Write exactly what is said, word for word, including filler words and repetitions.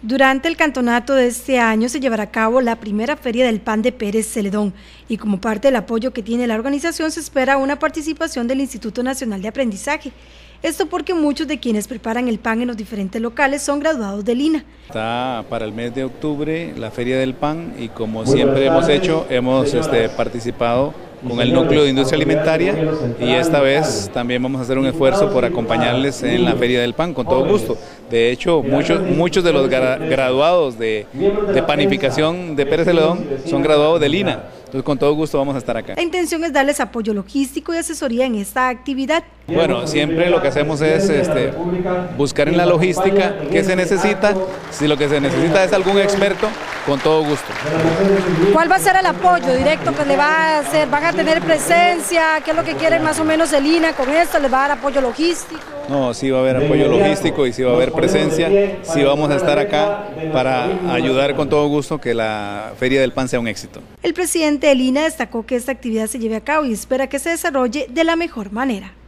Durante el campeonato de este año se llevará a cabo la primera Feria del Pan de Pérez Celedón y como parte del apoyo que tiene la organización se espera una participación del Instituto Nacional de Aprendizaje. Esto porque muchos de quienes preparan el pan en los diferentes locales son graduados del I N A. Está para el mes de octubre la Feria del Pan y como siempre hemos hecho, hemos este, participado con el núcleo de industria alimentaria y esta vez también vamos a hacer un esfuerzo por acompañarles en la Feria del Pan, con todo gusto. De hecho, muchos, muchos de los graduados de, de panificación de Pérez Celedón son graduados del I N A, entonces con todo gusto vamos a estar acá. La intención es darles apoyo logístico y asesoría en esta actividad. Bueno, siempre lo que hacemos es este, buscar en la logística qué se necesita, si lo que se necesita es algún experto, con todo gusto. ¿Cuál va a ser el apoyo directo que le va a hacer? ¿Van a tener presencia? ¿Qué es lo que quieren más o menos el I N A con esto? ¿Les va a dar apoyo logístico? No, sí va a haber apoyo logístico y sí va a haber presencia, sí vamos a estar acá para ayudar con todo gusto que la Feria del Pan sea un éxito. El presidente del I N A destacó que esta actividad se lleve a cabo y espera que se desarrolle de la mejor manera.